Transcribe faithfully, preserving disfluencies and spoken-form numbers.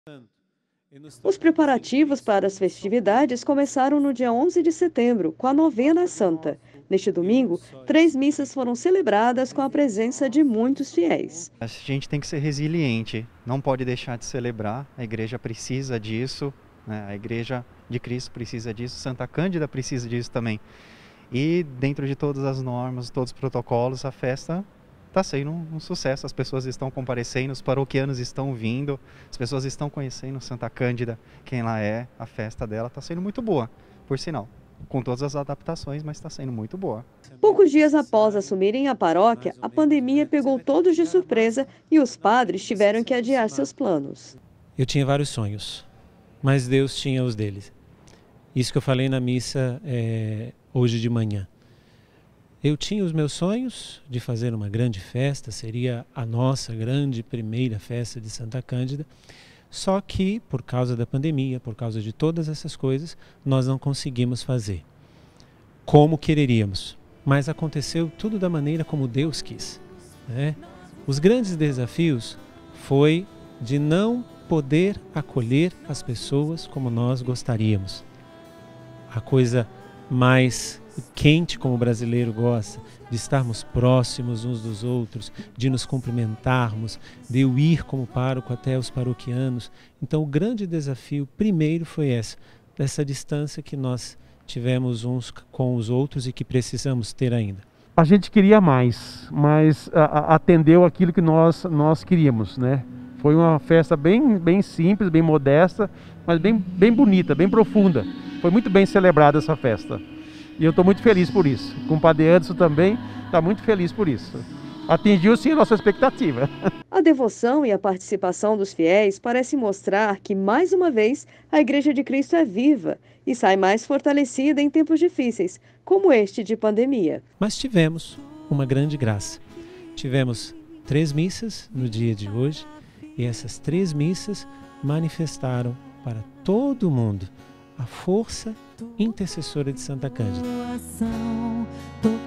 Os preparativos para as festividades começaram no dia onze de setembro, com a Novena Santa. Neste domingo, três missas foram celebradas com a presença de muitos fiéis. A gente tem que ser resiliente, não pode deixar de celebrar, a igreja precisa disso, né? A igreja de Cristo precisa disso, Santa Cândida precisa disso também. E dentro de todas as normas, todos os protocolos, a festa está sendo um sucesso, as pessoas estão comparecendo, os paroquianos estão vindo, as pessoas estão conhecendo Santa Cândida, quem ela é, a festa dela está sendo muito boa, por sinal. Com todas as adaptações, mas está sendo muito boa. Poucos dias após assumirem a paróquia, a pandemia pegou todos de surpresa e os padres tiveram que adiar seus planos. Eu tinha vários sonhos, mas Deus tinha os dele. Isso que eu falei na missa é, hoje de manhã. Eu tinha os meus sonhos de fazer uma grande festa, seria a nossa grande primeira festa de Santa Cândida, só que por causa da pandemia, por causa de todas essas coisas, nós não conseguimos fazer como quereríamos. Mas aconteceu tudo da maneira como Deus quis, né? Os grandes desafios foi de não poder acolher as pessoas como nós gostaríamos. A coisa mais quente, como o brasileiro gosta, de estarmos próximos uns dos outros, de nos cumprimentarmos, de eu ir como pároco até os paroquianos. Então o grande desafio primeiro foi essa, dessa distância que nós tivemos uns com os outros e que precisamos ter ainda. A gente queria mais, mas a, a, atendeu aquilo que nós, nós queríamos, né? Foi uma festa bem, bem simples, bem modesta, mas bem, bem bonita, bem profunda. Foi muito bem celebrada essa festa. E eu estou muito feliz por isso. Com o Padre Edson também está muito feliz por isso. Atingiu sim a nossa expectativa. A devoção e a participação dos fiéis parece mostrar que, mais uma vez, a Igreja de Cristo é viva e sai mais fortalecida em tempos difíceis, como este de pandemia. Mas tivemos uma grande graça. Tivemos três missas no dia de hoje e essas três missas manifestaram para todo mundo a força intercessora de Santa Cândida.